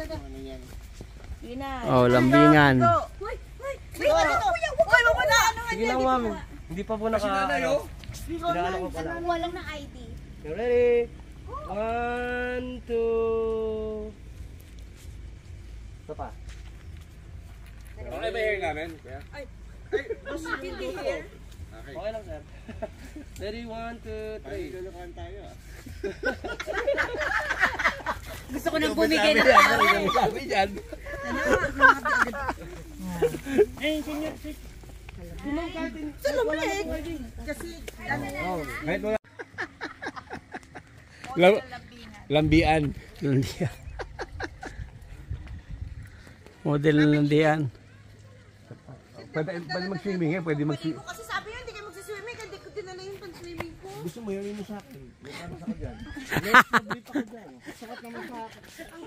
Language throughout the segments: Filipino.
Oh, lambingan. Sige lang, ma'am. Hindi pa po naka-ano. Walang na ID. You ready? 1, 2. Ito pa. Okay ba hair namin? Okay lang, sir. Ready? 1, 2, 3. Lulukan tayo ah. Gusto ko nang bumigay ng Sabi dyan. Hey, senior, sit. Kasi Kahit wala. Lambian. Landian. Model ng landian. Pwede mag-swimming eh. Pwede mag-swimming. kasi sabi niya, hindi kayo magsiswimming, hindi ko dinala yung pan-swimming ko. Gusto mo yun mo sa akin. Yung ano sa ka dyan. Let's mag-break ako dyan. Sakat naman sa akin.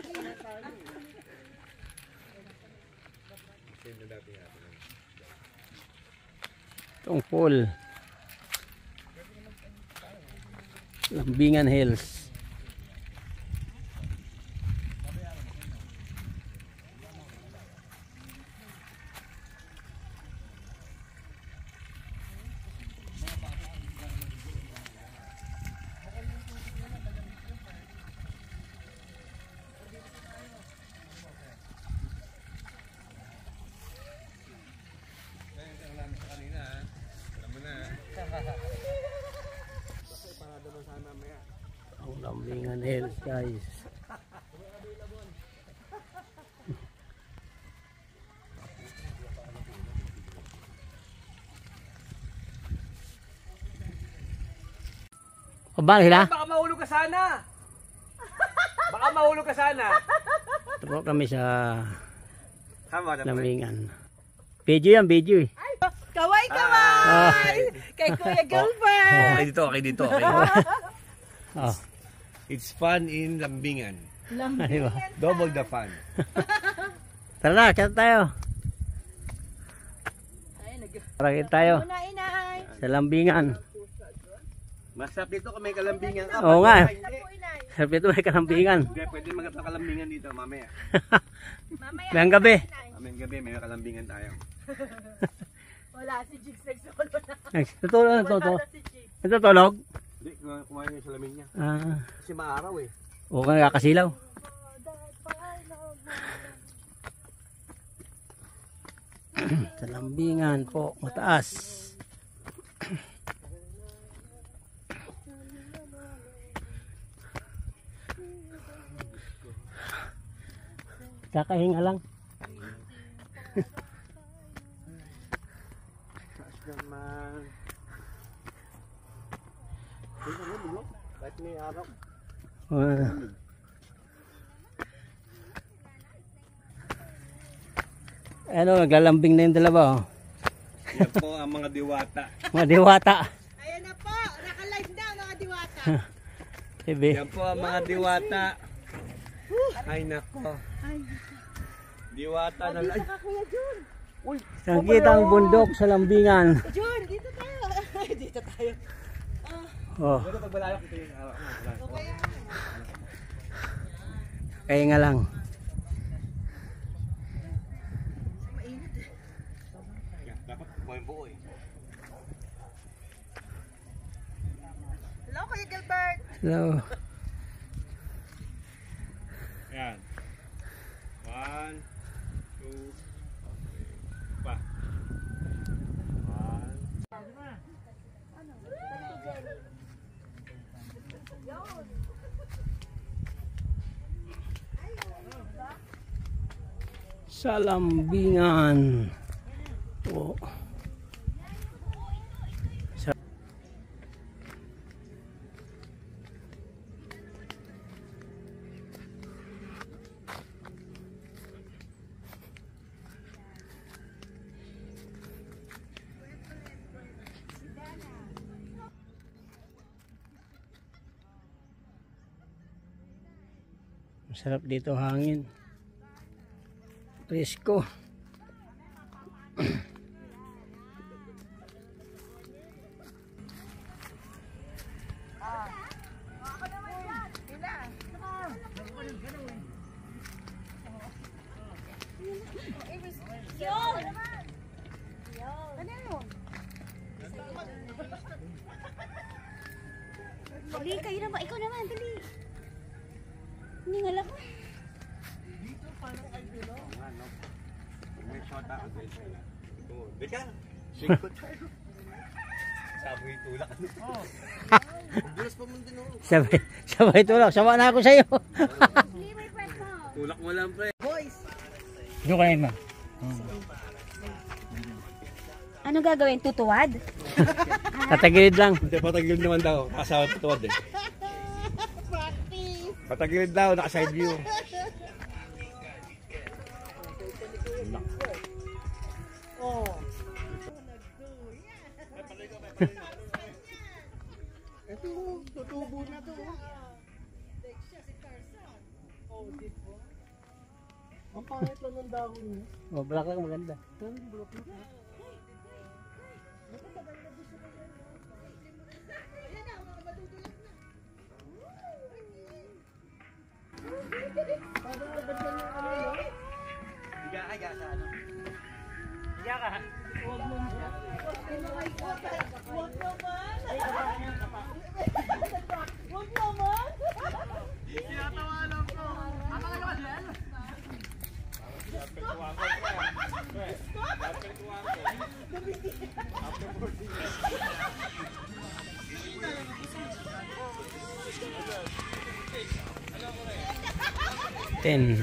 Itong pool. Lambingan Hills. Ang Lambingan Hills, guys. Pabalik sila? Baka mahulog ka sana. Baka mahulog ka sana. Tapos kami sa Tama na. Lambingan. Video yan, video eh. Kaway! Ah. Kay Kuya Gilbert! Okay dito, okay dito. Okay. Oh, It's fun in Lambingan. di ba? Double the fun. Tara na, chat tayo. Parakit tayo Una, inay! sa Lambingan. Masarap dito kung may kalambingan ka. Oo nga. Hindi. Sabi ito may kalambingan. Hindi, pwede magkakalambingan dito mamaya. Mayang gabi. Mamayang gabi may kalambingan tayo. Wala si Jigs nagsolo na. Natutulog. Natutulog. Hindi, kumain yung salamin niya. Ah, Kasi maaraw eh. o kaya kakasilaw. Sa Lambingan po, mataas. Kakahinga lang. Taas naman. Tingnan mo, bulok. Kahit may araw. Ano, naglalambing na yung dalawa. Oh. Yan po ang mga diwata. Mga diwata. Ayan na po! Naka-live na mga diwata! Ibe. Yan po ang mga diwata. Ay nako. Diwata na ay. Kuya Jun! Nakikita ang bundok sa Lambingan. Jun, dito tayo! Dito tayo! Oh, Pero pag malayo kita yung araw. kaya nga lang. Dapat buhay buo eh. Hello, Kuya Gilbert! Hello. Yan. 1, 2, pa. 1. Sa Lambingan. Oh. Masarap dito hangin. Presko. Yun! Ano yun? Dali, kayo naman. Ikaw naman, dali. Hiningal ako. May shot ako. Beka, singkot tayo. Sabi tulak. Bilis pa mo din ako. Sabay tulak. Sama na ako sa'yo. Hindi, may press mo. Tulak mo lang, pre. Doon kayo, ma. Ano gagawin? Tutuwad? Tatagilid lang. Hindi, patagilid naman daw. Kasama patuwad eh. Patagilid daw, naka-side view. Ito, tutubo na to. Ang pangit lang ng dahon niya. Oh, black lang maganda. Ten.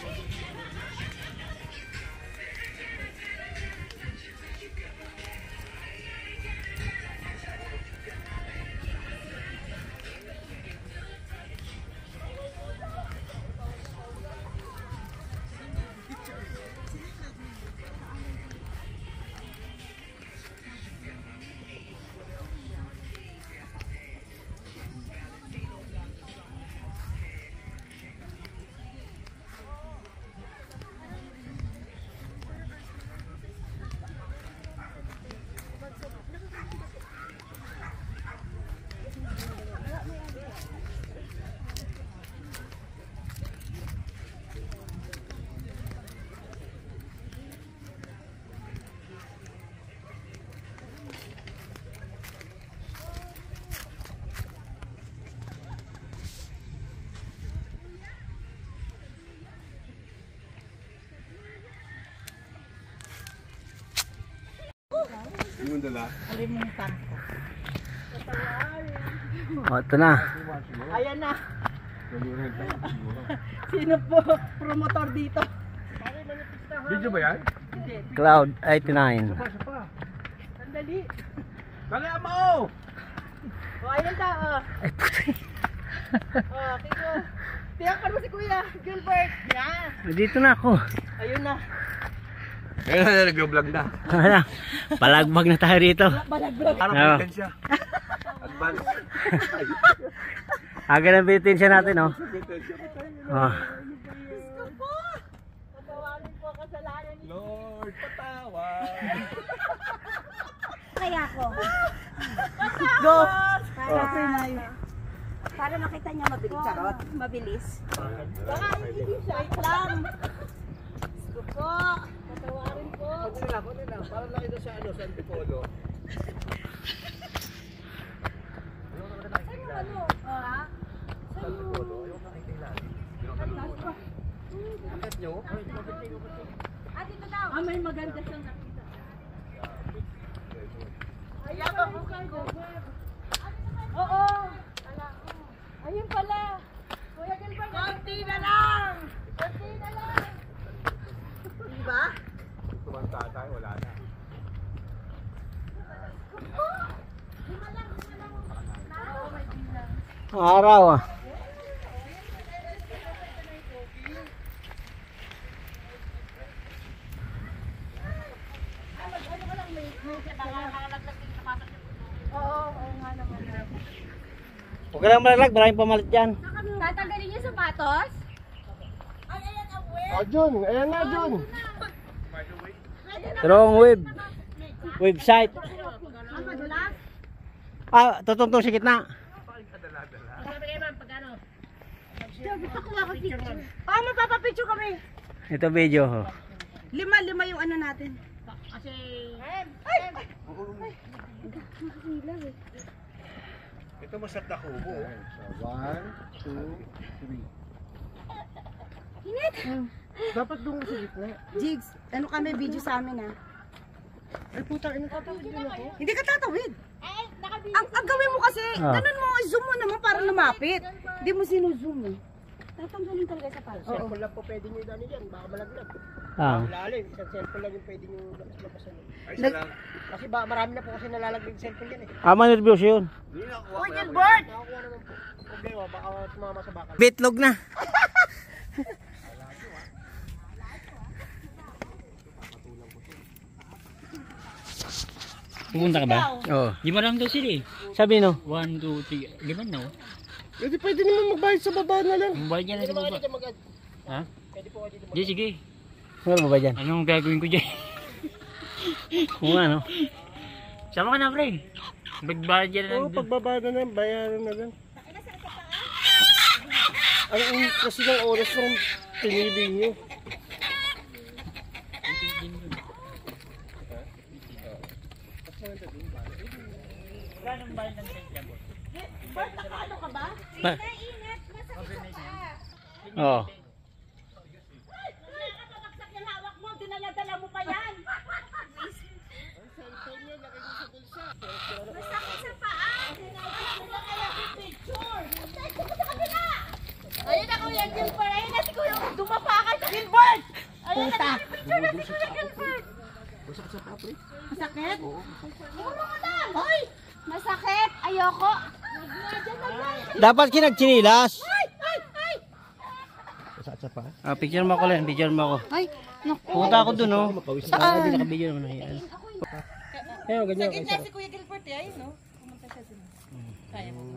Yung dala. Oh, ito na. Ayan na. Sino po promotor dito? Video ba yan? Cloud 89. Sandali. Kaya mo! O, ayan ta. Ay, puti. Kiko. Tiyakan mo si Kuya. Gilbert. Yan. Dito na ako. Ayun na. Ngayon na nag-vlog na. Wala. Palagbag na tayo rito. Balaglag. Parang Oo. potensya. Advance. Aga ng bitensya natin, oh. Oh. Patawarin po ang kasalanan niyo. Lord, patawad. Kaya ako. Go. Para makita niya mabilis. Charot. Mabilis. Baka hindi siya. Wait lang. Gusto po. Patawarin po. Parang nakita sa ano, San Pipolo. Ano? Ha? San Pipolo, ayaw nakikita. Akit nyo? Dito daw. May maganda siyang nakita. Ayan ba bukang ko? Oo. Ayun pala. Kuya Gilbert. Konti na lang. Konti na lang. Diba? Tumanta tayo, wala na. Araw, ah. Oo nga naman. Huwag ka lang malaglag. Maraming pamalit dyan. Tatanggalin niyo sapatos? Oh, Jun! Ayan na, Jun! Strong website. Ah, tutungtong sa gitna. Mapapapicture kami. Ito video, oh. Lima yung ano natin. Kasi... Ito masarap na kubo. 1, 2, 3. Dapat doon sa gitna. Jigs, ano kami video sa amin ha? Ay puta, tatawid din ako. Hindi ka tatawid. Ang gawin mo kasi, ganun mo, zoom mo naman para lumapit. Hindi mo sinuzoom eh. Tatanggalin talaga sa palo. Cellphone lang po pwede nyo dani dyan, baka malaglag. Ah. Lalim, isang cellphone lang yung pwede nyo labasan. Ay, isa lang. Kasi marami na po kasi nalalaglag yung cellphone yan eh. Nervous yun. Hindi nakuha Uy, ko yan. Gilbert! Nakakuha naman po. Problema, baka tumama sa bakal. Bitlog na. Pupunta ka ba? Oo. Di mo lang daw sila eh. Sabi no. 1, 2, 3, 5 na oh. Pwede naman magbayad sa baba na lang. Ang bayad niya na sa baba. Ha? Pwede po kayo dito Di, sige. Ano ba dyan? Anong gagawin ko dyan? Kung ano. Sama ka na, pre. Magbayad yan lang. pagbaba na lang, bayaran na lang. Ang init kasi ng oras ng pinili nyo. Ano ka ba? Ba- Oo. Nakakabaksak yung hawak mo, dinala-dala mo pa yan. Masakit sa paa. Wala kaya yung picture. Ayun na Kuya Gilbert. Ayun na si Kuya. Dumapa ka sa Gilbert. Ayun na yung picture na si Kuya Gilbert. Masakit? Oo. Muro ka lang. Hoy! Masakit. Ayoko. Dapat kinagchinilas. Ay! Ay! Ay! Picture mo ako lang. Picture mo ako. Ay! Naku. Pumunta ako dun oh. Saan? Hindi nakabidyo naman. Ayan. Ayun, ganyan. Sa gitna si Kuya Gilbert eh. Ayun no? Pumunta siya dun. Kaya mo.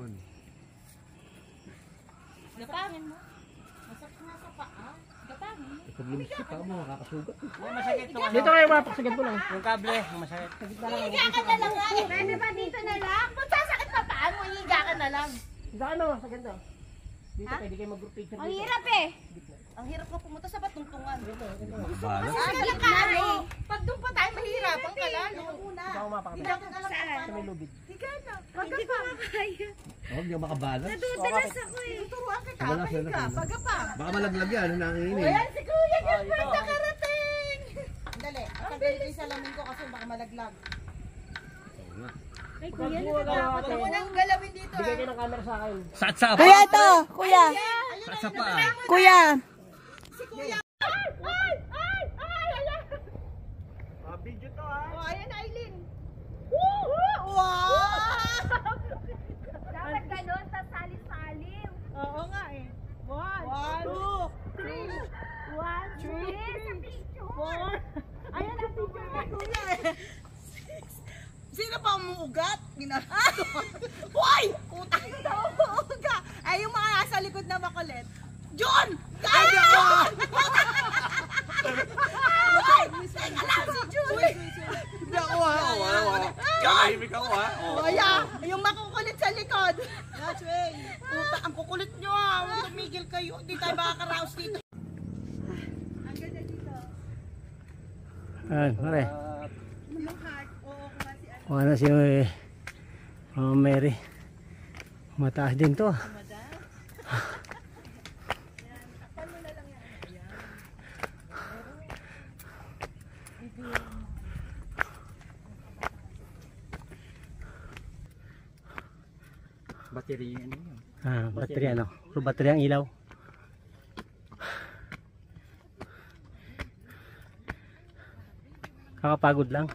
Gapangin mo. Masakit na sa paa. Gapangin mo. Dito kayo mapaksagan ko lang. Yung kable, masakit. Higa ka na lang nga. Pwede ba dito na lang? Kung sasakit pa paan mo, higa ka na lang. Sa ano, sa ganda. Dito pwede kayo mag-group picture Ang dito. hirap eh. Ang hirap ka pumunta sa batungtungan. Bala. Sa gitna eh. Pag doon pa tayo, mahirapan ka lalo. Ikaw mapakita. Higa ka na lang Sa saan. may lubid. Higa na. Hindi ko makakaya. Huwag niyo makabalas. Nadudalas ako eh. Tuturuan kita. Wala, Pahiga. wala. Paga pa. Baka malaglag yan, nanginginig. Ayan si Kuya Gilbert nakarating. Dali. Tanggalin ko yung salamin ko kasi baka malaglag. Ay, kuya, natatakot ako nang galawin dito. Bigay kayo ng camera sa akin. Sa Kuya, ito! Kuya! sa pa. Kuya! Video to ha. Oh, ayan, Aileen. Wow! Dapat ganun, sa salim-salim. Oo nga eh. 1, 2, 3. 1, 2, 3. 4. Ayan ang picture na kuya eh. Sino pa umuugat? Ginagawa. Hoy! Utang na umuugat. Ay, yung mga nasa likod na makulit. John! Ay, John! Hoy! Teka lang si John! Hindi ako ha. Kakahimik ako ha. Kuya, yung makukulit sa likod. That's way. Puta, ang kukulit nyo ha. Huwag tumigil kayo. Hindi tayo makakaraos dito. Ang ganda dito. Ayan, pare. Yung heart. Oo, kuma si ano. Ano si Mary. Mataas din to. Battery ano yun. Battery ano? Puro battery ang ilaw. Kakapagod lang.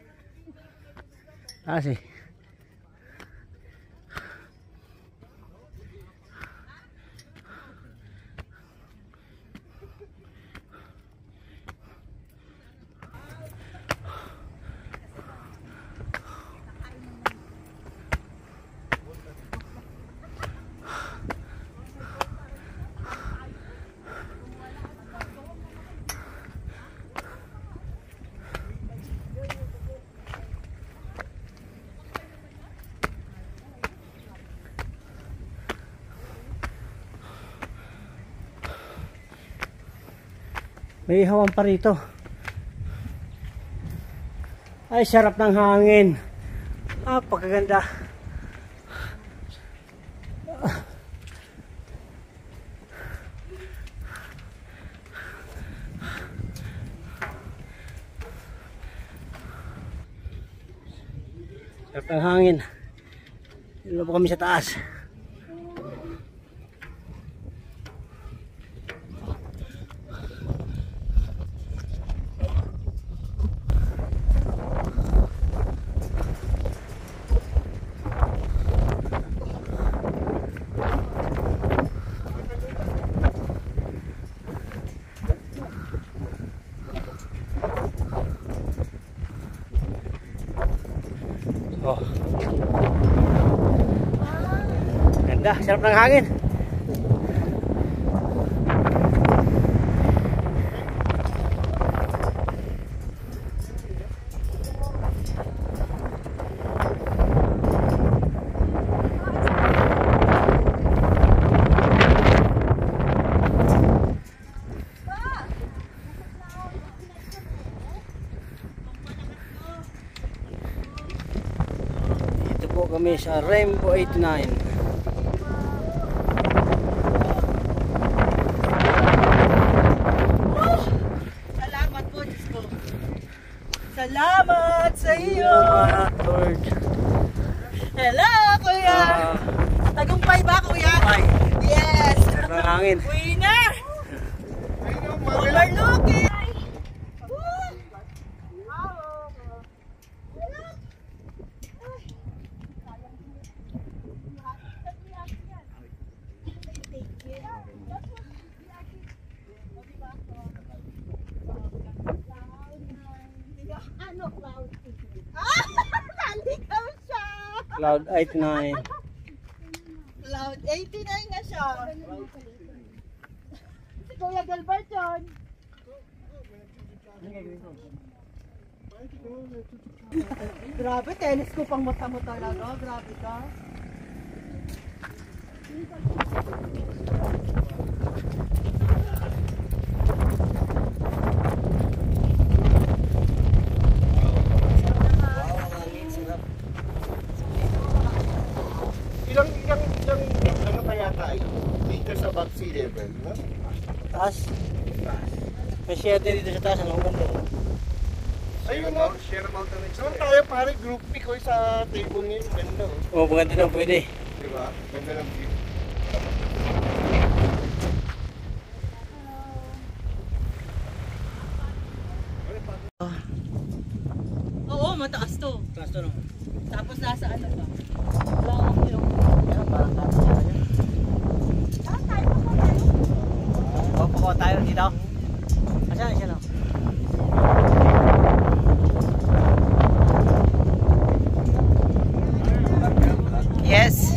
Taas eh. May hawan pa rito. Ay, sarap ng hangin. Napakaganda. Sarap ng hangin. Dito po kami sa taas. Oh. Ganda, sarap ng hangin. Dito po kami sa Rainbow 89. Salamat po, Diyos ko. Salamat sa iyo. Salamat, Lord. Hello, kuya. Tagumpay ba, kuya? Ay, Yes. sarap ng hangin. Uwi na. Overlooking. Ano, cloud? Ah! Naligaw siya! Cloud 89. Cloud 89 na siya. Si Kuya Gilbert yun. Grabe, telescope ang mata mo talaga. Grabe ka. Ilang ano kaya tayo? Dito sa back sea level, no? Taas. May share din dito sa taas. Ang ganda. Ayun no? Share mountain experience. tayo pare, group pic ko sa table ngayon. Ganda oh. Oh, maganda daw pwede. Diba? Ganda ng view. Oo, mataas to. Taas to, no? Tapos nasa ano pa? Lawak yung... Parang taas na yan. tayo pa ba tayo? Pupo tayo dito. Asan siya, no? Yes.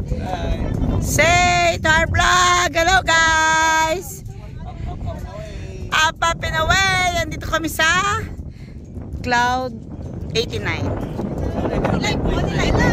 Say to our vlog. Hello guys. Up and away. Andito kami sa Cloud 89. Live po, live.